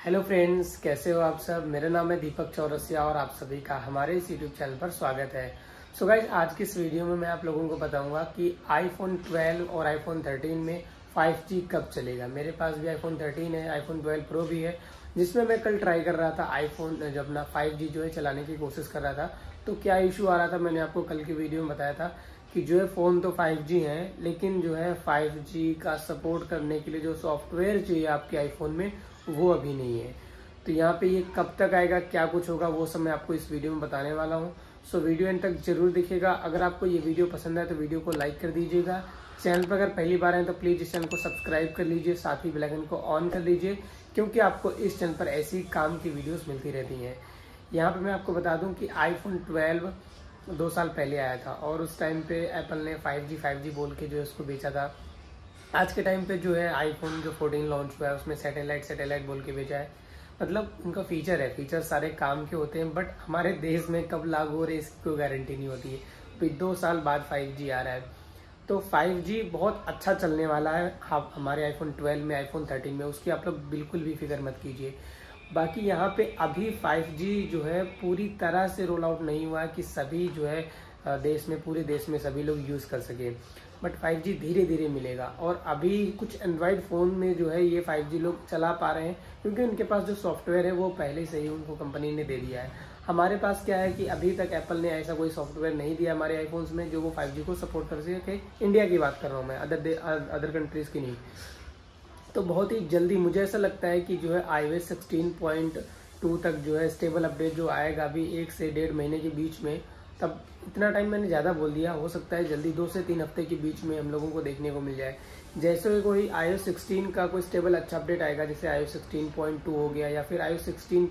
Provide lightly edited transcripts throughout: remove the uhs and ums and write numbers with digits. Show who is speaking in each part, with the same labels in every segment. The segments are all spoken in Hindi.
Speaker 1: हेलो फ्रेंड्स, कैसे हो आप सब। मेरा नाम है दीपक चौरसिया और आप सभी का हमारे इस यूट्यूब चैनल पर स्वागत है। सो गाइस, आज की इस वीडियो में मैं आप लोगों को बताऊंगा कि आईफोन 12 और आईफोन 13 में 5G कब चलेगा। मेरे पास भी आईफोन 13 है, आईफोन 12 प्रो भी है, जिसमें मैं कल ट्राई कर रहा था आईफोन जब अपना 5G जो है चलाने की कोशिश कर रहा था तो क्या इशू आ रहा था। मैंने आपको कल की वीडियो में बताया था कि जो है फ़ोन तो 5G है, लेकिन जो है 5G का सपोर्ट करने के लिए जो सॉफ्टवेयर चाहिए आपके आईफोन में वो अभी नहीं है। तो यहाँ पे ये कब तक आएगा, क्या कुछ होगा, वो सब मैं आपको इस वीडियो में बताने वाला हूँ। सो वीडियो एंड तक जरूर देखिएगा। अगर आपको ये वीडियो पसंद है तो वीडियो को लाइक कर दीजिएगा। चैनल पर अगर पहली बार आए तो प्लीज़ इस चैनल को सब्सक्राइब कर लीजिए, साथ ही बेल आइकन को ऑन कर लीजिए, क्योंकि आपको इस चैनल पर ऐसी काम की वीडियोस मिलती रहती हैं। यहाँ पे मैं आपको बता दूं कि आईफोन 12 2 साल पहले आया था और उस टाइम पे एप्पल ने 5G बोल के जो है उसको बेचा था। आज के टाइम पे जो है आईफोन जो 14 लॉन्च हुआ है उसमें सैटेलाइट बोल के बेचा है। मतलब उनका फीचर सारे काम के होते हैं, बट हमारे देश में कब लागू हो रहे इसकी कोई गारंटी नहीं होती है। अभी 2 साल बाद 5G आ रहा है, तो 5G बहुत अच्छा चलने वाला है। आप हमारे आईफोन 12 में, आईफोन 13 में, उसकी आप लोग बिल्कुल भी फिक्र मत कीजिए। बाकी यहाँ पे अभी 5G जो है पूरी तरह से रोल आउट नहीं हुआ है कि सभी जो है देश में, पूरे देश में सभी लोग यूज़ कर सके, बट 5G धीरे धीरे मिलेगा। और अभी कुछ एंड्रॉयड फ़ोन में जो है ये 5G लोग चला पा रहे हैं, क्योंकि उनके पास जो सॉफ्टवेयर है वो पहले से ही उनको कंपनी ने दे दिया है। हमारे पास क्या है कि अभी तक एप्पल ने ऐसा कोई सॉफ्टवेयर नहीं दिया हमारे आईफोन्स में जो वो 5G को सपोर्ट कर सके। इंडिया की बात कर रहा हूँ मैं, अदर कंट्रीज़ की नहीं। तो बहुत ही जल्दी मुझे ऐसा लगता है कि जो है iOS 16.2 तक जो है स्टेबल अपडेट जो आएगा अभी 1 से 1.5 महीने के बीच में, तब इतना टाइम मैंने ज़्यादा बोल दिया, हो सकता है जल्दी 2 से 3 हफ्ते के बीच में हम लोगों को देखने को मिल जाए। जैसे कोई iOS 16 का कोई स्टेबल अच्छा अपडेट आएगा, जैसे iOS 16.2 हो गया या फिर iOS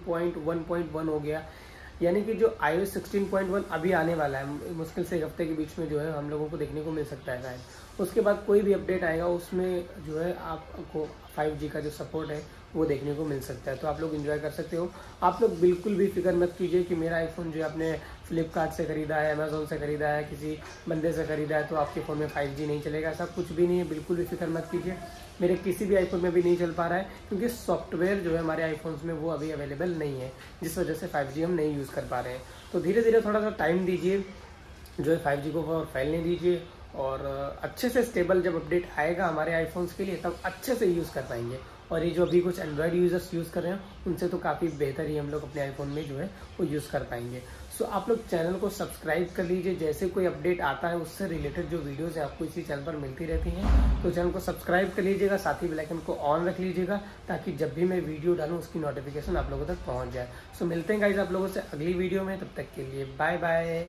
Speaker 1: 16.1.1 हो गया, यानी कि जो iOS 16.1 अभी आने वाला है, मुश्किल से 1 हफ्ते के बीच में जो है हम लोगों को देखने को मिल सकता है शायद। उसके बाद कोई भी अपडेट आएगा उसमें जो है आपको 5G का जो सपोर्ट है वो देखने को मिल सकता है, तो आप लोग एंजॉय कर सकते हो। आप लोग बिल्कुल भी फिक्र मत कीजिए कि मेरा आईफोन जो है आपने फ्लिपकार्ट से खरीदा है, अमेजोन से खरीदा है, किसी बंदे से खरीदा है तो आपके फ़ोन में 5G नहीं चलेगा। ऐसा कुछ भी नहीं है, बिल्कुल भी फिक्र मत कीजिए। मेरे किसी भी आईफोन में भी नहीं चल पा रहा है, क्योंकि सॉफ्टवेयर जो है हमारे आईफोन्स में वो अभी अवेलेबल नहीं है, जिस वजह से 5G हम नहीं यूज़ कर पा रहे हैं। तो धीरे धीरे थोड़ा सा टाइम दीजिए, जो है 5G को और फैलने दीजिए, और अच्छे से स्टेबल जब अपडेट आएगा हमारे आईफोन्स के लिए तब अच्छे से यूज़ कर पाएंगे। और ये जो अभी कुछ एंड्रॉयड यूजर्स यूज़ कर रहे हैं उनसे तो काफ़ी बेहतर ही हम लोग अपने आईफोन में जो है वो यूज़ कर पाएंगे। सो आप लोग चैनल को सब्सक्राइब कर लीजिए, जैसे कोई अपडेट आता है उससे रिलेटेड जो वीडियोज़ है आपको इसी चैनल पर मिलती रहती हैं, तो चैनल को सब्सक्राइब कर लीजिएगा, साथ ही बेल आइकन को ऑन रख लीजिएगा, ताकि जब भी मैं वीडियो डालूँ उसकी नोटिफिकेशन आप लोगों तक पहुँच जाए। सो मिलते हैं गाइस आप लोगों से अगली वीडियो में, तब तक के लिए बाय बाय।